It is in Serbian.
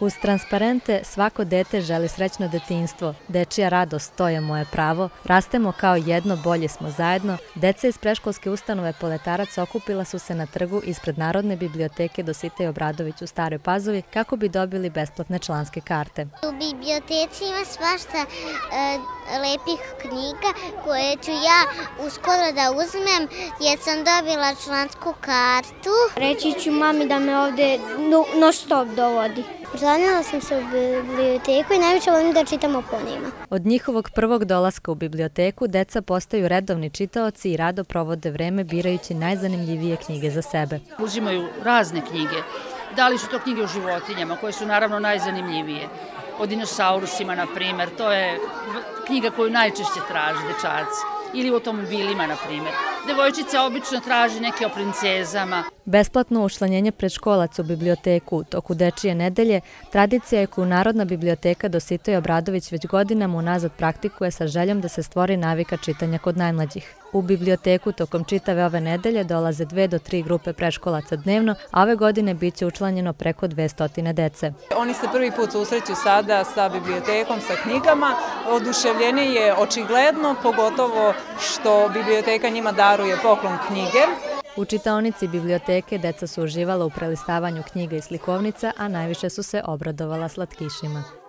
Uz transparente svako dete želi srećno detinjstvo, dečija radost, to je moje pravo, rastemo kao jedno, bolje smo zajedno, deca iz predškolske ustanove Poletarac okupila su se na trgu ispred Narodne biblioteke Dositej Obradović u Staroj Pazovi kako bi dobili besplatne članske karte. U biblioteci ima svašta lepih knjiga koje ću ja uskoro da uzmem jer sam dobila člansku kartu. Reći ću mami da me ovde non stop dovodi. Učlanila sam se u biblioteku i najviše volim da čitamo po njima. Od njihovog prvog dolaska u biblioteku deca postaju redovni čitaoci i rado provode vreme birajući najzanimljivije knjige za sebe. Uzimaju razne knjige. Da li su to knjige o životinjama, koje su naravno najzanimljivije. O dinosaurusima, na primjer. To je knjiga koju najčešće traže dečaci. Ili o automobilima, na primjer. Devojčice obično traži neke o princezama. Besplatno učlanjenje predškolaca u biblioteku u toku dečije nedelje tradicija je koju Narodna biblioteka Dositej Obradović već godinama unazad praktikuje sa željom da se stvori navika čitanja kod najmlađih. U biblioteku tokom čitave ove nedelje dolaze 2 do 3 grupe predškolaca dnevno, a ove godine biće učlanjeno preko 200 dece. Oni se prvi put susreću sada sa bibliotekom, sa knjigama. Oduševljenje je očigledno, pogotovo što biblioteka njima daruje poklon knjige. U čitaonici biblioteke deca su uživala u prelistavanju knjiga i slikovnica, a najviše su se obradovala slatkišima.